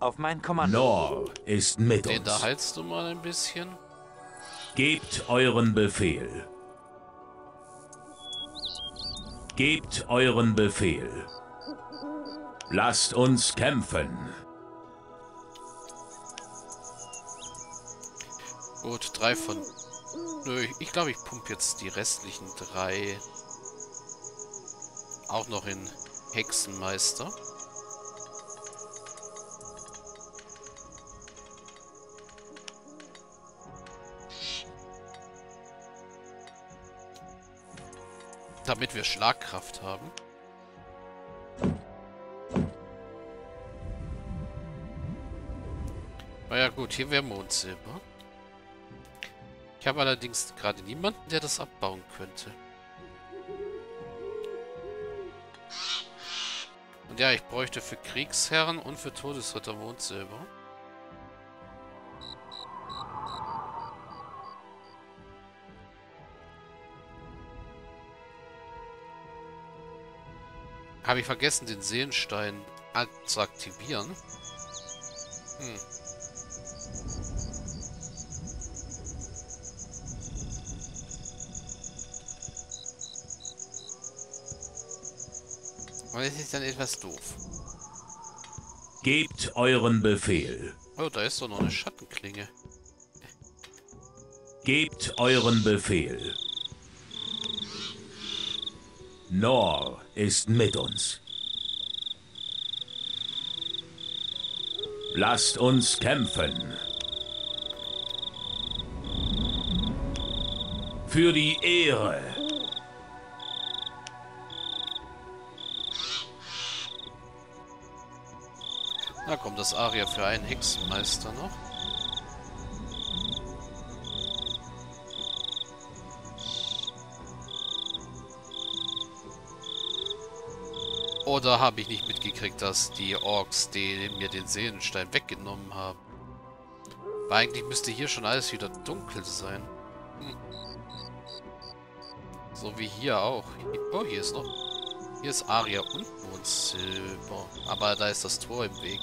Auf mein Kommando. Nor ist mit Den da uns. heilst du mal ein bisschen. Gebt euren Befehl. Gebt euren Befehl. Lasst uns kämpfen. Gut, 3 von... Nö, ich glaube, ich pumpe jetzt die restlichen 3 auch noch in Hexenmeister. Damit wir Schlagkraft haben. Na ja gut, hier wäre Mondsilber. Ich habe allerdings gerade niemanden, der das abbauen könnte. Und ja, ich bräuchte für Kriegsherren und für Todesritter Mondsilber. Habe ich vergessen, den Seelenstein zu aktivieren. Aber das ist dann etwas doof. Gebt euren Befehl. Oh, da ist doch noch eine Schattenklinge. Gebt euren Befehl. Nor ist mit uns. Lasst uns kämpfen. Für die Ehre. Na komm, das Aria für einen Hexenmeister noch. Oder habe ich nicht mitgekriegt, dass die Orks mir den Seelenstein weggenommen haben? Weil eigentlich müsste hier schon alles wieder dunkel sein. So wie hier auch. Oh, hier ist noch... Hier ist Aria und Mondsilber. Aber da ist das Tor im Weg.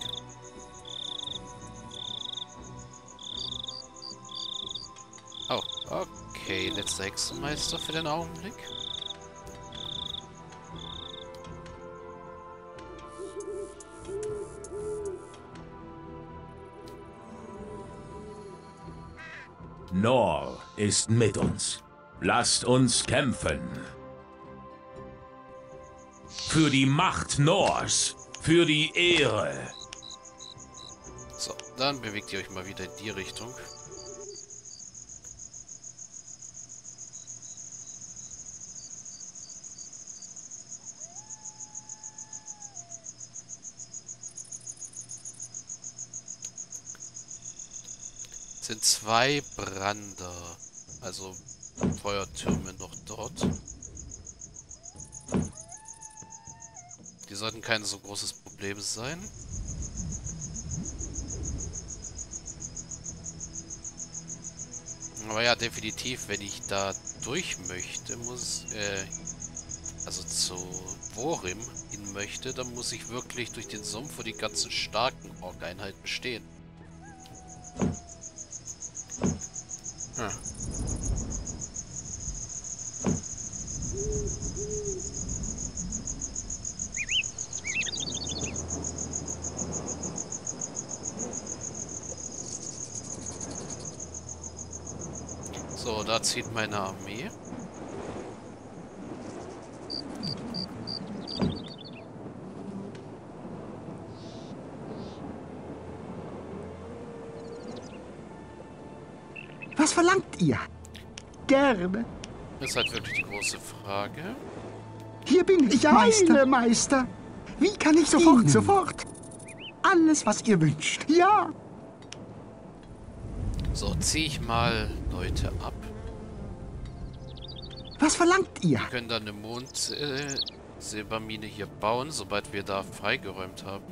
Oh, okay. Letzter Hexenmeister für den Augenblick. Nor ist mit uns. Lasst uns kämpfen. Für die Macht Nors. Für die Ehre. So, dann bewegt ihr euch mal wieder in die Richtung. Es sind 2 Brander, also Feuertürme noch dort. Die sollten kein so großes Problem sein. Aber ja, definitiv, wenn ich da durch möchte, also zu Vorim hin möchte, dann muss ich wirklich durch den Sumpf, wo die ganzen starken Ork-Einheiten stehen. So, da zieht meine Armee. Was verlangt ihr? Gerne. Das ist halt wirklich die große Frage. Hier bin ich, Meister. Meister. Wie kann ich sofort, sofort? Alles, was ihr wünscht. Ja. So, ziehe ich mal Leute ab. Was verlangt ihr? Wir können dann eine Silbermine hier bauen, sobald wir da freigeräumt haben.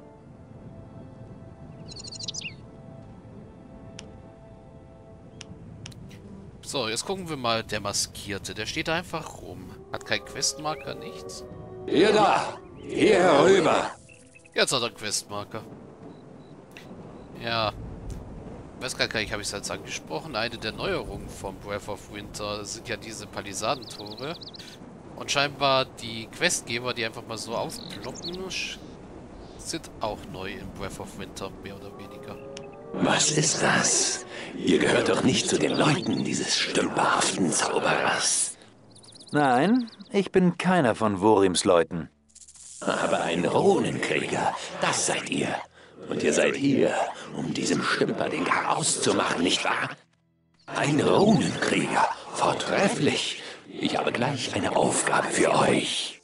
So, jetzt gucken wir mal, der Maskierte. Der steht da einfach rum. Hat keinen Questmarker, nichts. Ihr da! Hier herüber! Jetzt hat er einen Questmarker. Ja. Ich weiß gar nicht, habe ich es jetzt angesprochen? Eine der Neuerungen vom Breath of Winter sind ja diese Palisadentore. Und scheinbar die Questgeber, die einfach mal so aufploppen, sind auch neu in Breath of Winter, mehr oder weniger. Was ist das? Ihr gehört doch nicht zu den Leuten dieses stümperhaften Zauberers. Nein, ich bin keiner von Worims Leuten. Aber ein Runenkrieger, das seid ihr. Und ihr seid hier, um diesem Stümper den Garaus zu machen, nicht wahr? Ein Runenkrieger, vortrefflich. Ich habe gleich eine Aufgabe für euch.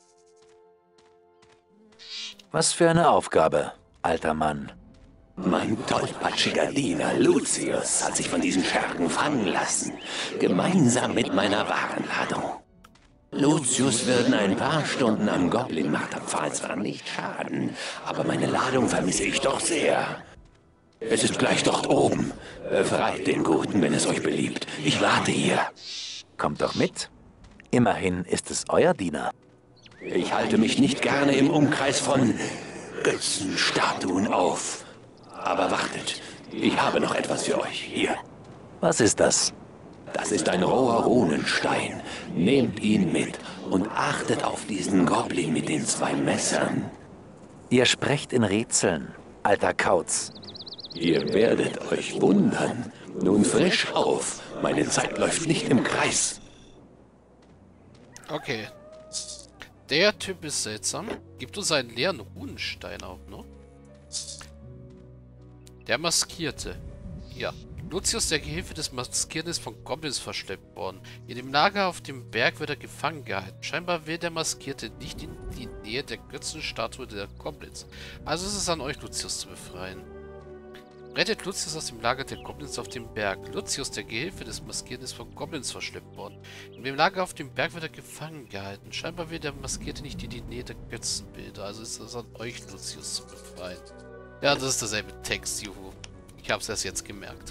Was für eine Aufgabe, alter Mann. Mein tollpatschiger Diener Lucius hat sich von diesen Schergen fangen lassen, gemeinsam mit meiner Warenladung. Lucius würden ein paar Stunden am Goblin-Marterpfahl zwar nicht schaden, aber meine Ladung vermisse ich doch sehr. Es ist gleich dort oben. Befreit den Guten, wenn es euch beliebt. Ich warte hier. Kommt doch mit. Immerhin ist es euer Diener. Ich halte mich nicht gerne im Umkreis von Götzenstatuen auf. Aber wartet, ich habe noch etwas für euch. Hier. Was ist das? Das ist ein roher Runenstein. Nehmt ihn mit und achtet auf diesen Goblin mit den 2 Messern. Ihr sprecht in Rätseln, alter Kauz. Ihr werdet euch wundern. Nun frisch auf. Meine Zeit läuft nicht im Kreis. Okay. Der Typ ist seltsam. Gibt uns einen leeren Runenstein auch noch. Der Maskierte. Ja. Lucius, der Gehilfe des Maskierten, ist von Goblins verschleppt worden. In dem Lager auf dem Berg wird er gefangen gehalten. Scheinbar will der Maskierte nicht in die Nähe der Götzenstatue der Goblins. Also ist es an euch, Lucius zu befreien. Rettet Lucius aus dem Lager der Goblins auf dem Berg. Lucius, der Gehilfe des Maskierten, ist von Goblins verschleppt worden. In dem Lager auf dem Berg wird er gefangen gehalten. Scheinbar will der Maskierte nicht in die Nähe der Götzenbilder. Also ist es an euch, Lucius zu befreien. Ja, das ist derselbe Text, juhu. Ich habe es erst jetzt gemerkt.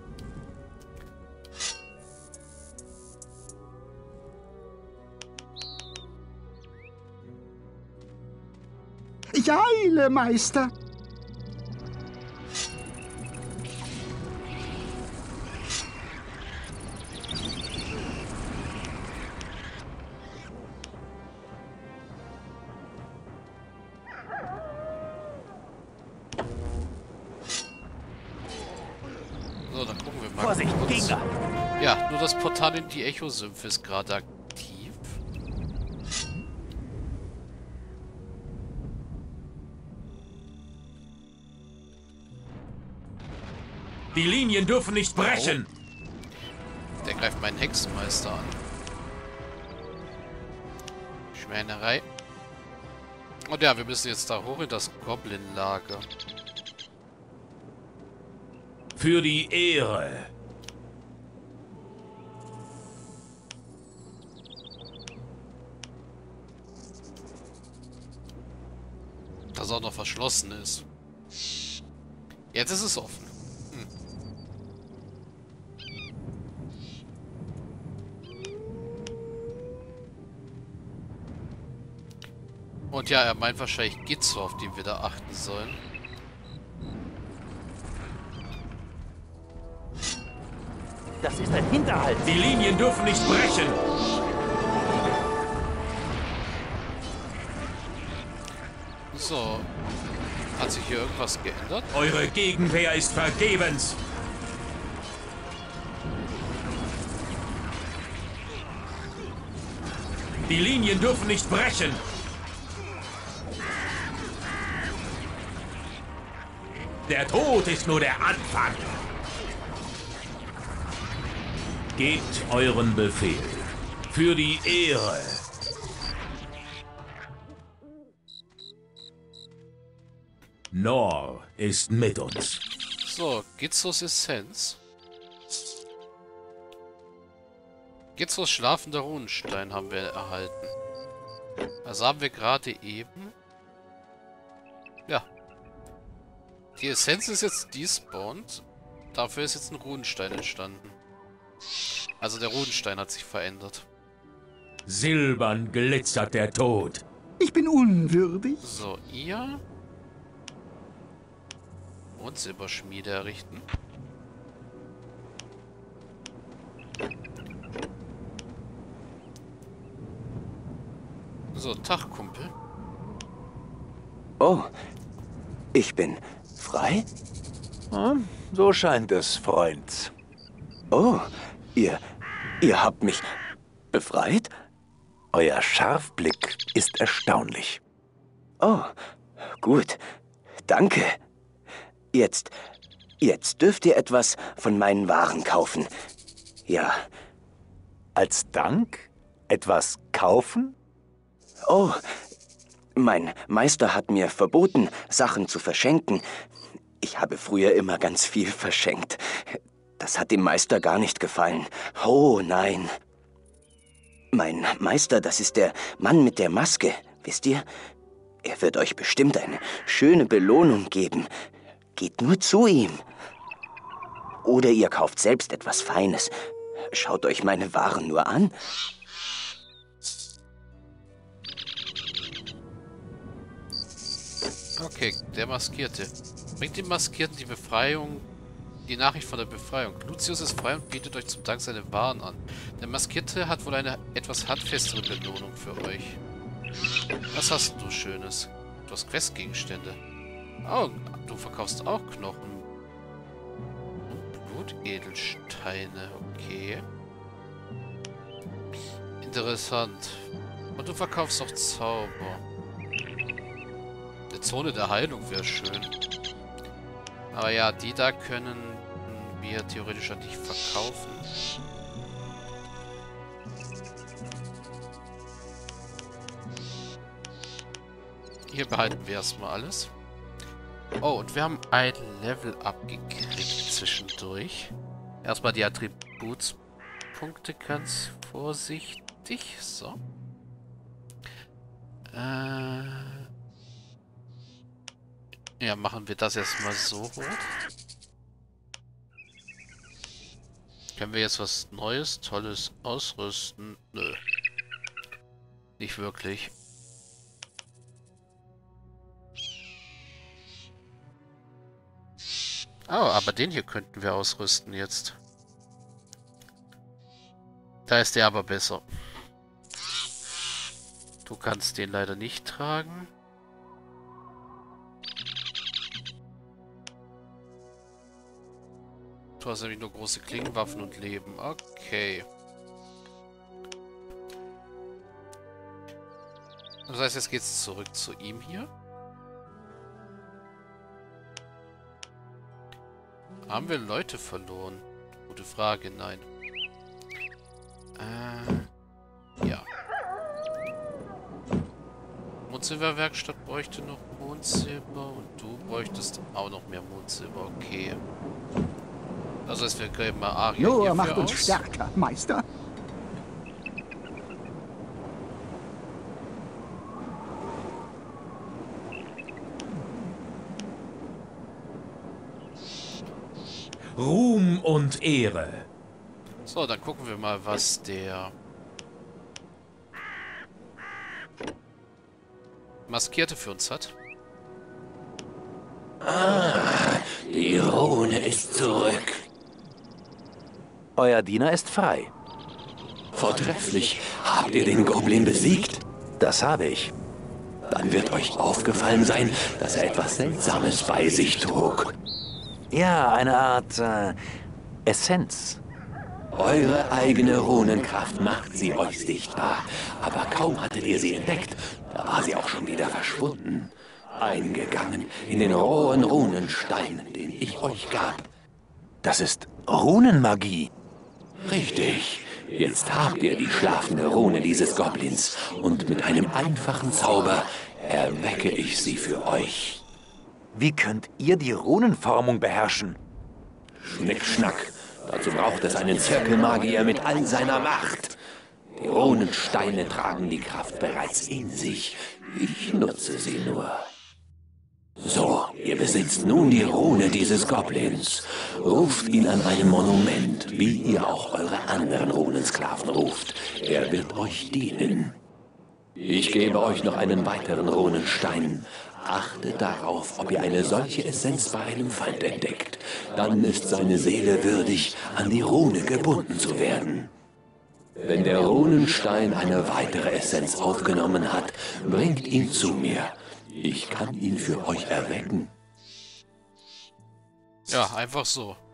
Ich eile, Meister. So, dann gucken wir mal. Vorsicht, kurz. Gegner! Ja, nur das Portal in die Echosümpfe ist gerade aktiv. Die Linien dürfen nicht brechen. Der greift meinen Hexenmeister an. Schweinerei. Und ja, wir müssen jetzt da hoch in das Goblin-Lager. Für die Ehre. Das auch noch verschlossen ist. Jetzt ist es offen. Und ja, er meint wahrscheinlich Gitzo, auf den wir da achten sollen. Das ist ein Hinterhalt! Die Linien dürfen nicht brechen. So. Hat sich hier irgendwas geändert? Eure Gegenwehr ist vergebens. Die Linien dürfen nicht brechen. Der Tod ist nur der Anfang. Gebt euren Befehl. Für die Ehre. Nor ist mit uns. So, Gitzos Essenz. Gitzos schlafender Runenstein haben wir erhalten. Also haben wir gerade eben... Ja. Die Essenz ist jetzt despawned. Dafür ist jetzt ein Runenstein entstanden. Also der Runenstein hat sich verändert. Silbern glitzert der Tod. Ich bin unwürdig. So, ihr... Mondsilberschmiede errichten. So, Tag, Kumpel. Oh, ich bin frei? Hm, so scheint es, Freund. Oh, ihr habt mich befreit? Euer Scharfblick ist erstaunlich. Oh, gut. Danke. Jetzt dürft ihr etwas von meinen Waren kaufen. Ja. Als Dank? Etwas kaufen? Oh, mein Meister hat mir verboten, Sachen zu verschenken. Ich habe früher immer ganz viel verschenkt. Das hat dem Meister gar nicht gefallen. Oh, nein. Mein Meister, das ist der Mann mit der Maske, wisst ihr? Er wird euch bestimmt eine schöne Belohnung geben. Geht nur zu ihm. Oder ihr kauft selbst etwas Feines. Schaut euch meine Waren nur an. Okay, der Maskierte. Bringt dem Maskierten die Nachricht von der Befreiung. Lucius ist frei und bietet euch zum Dank seine Waren an. Der Maskierte hat wohl eine etwas handfestere Belohnung für euch. Was hast du Schönes? Du hast Questgegenstände. Oh, du verkaufst auch Knochen. Und Blutedelsteine, okay. Interessant. Und du verkaufst auch Zauber. Eine Zone der Heilung wäre schön. Aber ja, die da können wir theoretisch an dich verkaufen. Hier behalten wir erstmal alles. Oh, und wir haben ein Level-Up gekriegt zwischendurch. Erstmal die Attributspunkte ganz vorsichtig. So. Ja, machen wir das erstmal so hoch. Können wir jetzt was Neues, Tolles ausrüsten? Nö. Nicht wirklich. Oh, aber den hier könnten wir ausrüsten jetzt. Da ist der aber besser. Du kannst den leider nicht tragen. Du hast nämlich nur große Klingenwaffen und Leben. Okay. Das heißt, jetzt geht's zurück zu ihm hier. Haben wir Leute verloren? Gute Frage, nein. Ja. Mondsilberwerkstatt bräuchte noch Mondsilber und du bräuchtest auch noch mehr Mondsilber, okay. Das heißt, wir geben mal Aria Nur hierfür macht uns aus. stärker, Meister. Ruhm und Ehre. So, dann gucken wir mal, was der Maskierte für uns hat. Die Rune ist zurück. Euer Diener ist frei. Vortrefflich. Habt ihr den Goblin besiegt? Das habe ich. Dann wird euch aufgefallen sein, dass er etwas Seltsames bei sich trug. Ja, eine Art Essenz. Eure eigene Runenkraft macht sie euch sichtbar. Aber kaum hattet ihr sie entdeckt, da war sie auch schon wieder verschwunden. Eingegangen in den rohen Runenstein, den ich euch gab. Das ist Runenmagie. Richtig. Jetzt habt ihr die schlafende Rune dieses Goblins. Und mit einem einfachen Zauber erwecke ich sie für euch. Wie könnt ihr die Runenformung beherrschen? Schnickschnack. Dazu braucht es einen Zirkelmagier mit all seiner Macht. Die Runensteine tragen die Kraft bereits in sich. Ich nutze sie nur. So, ihr besitzt nun die Rune dieses Goblins. Ruft ihn an einem Monument, wie ihr auch eure anderen Runensklaven ruft. Er wird euch dienen. Ich gebe euch noch einen weiteren Runenstein. Achtet darauf, ob ihr eine solche Essenz bei einem Feind entdeckt. Dann ist seine Seele würdig, an die Rune gebunden zu werden. Wenn der Runenstein eine weitere Essenz aufgenommen hat, bringt ihn zu mir. Ich kann ihn für euch erwecken. Ja, einfach so.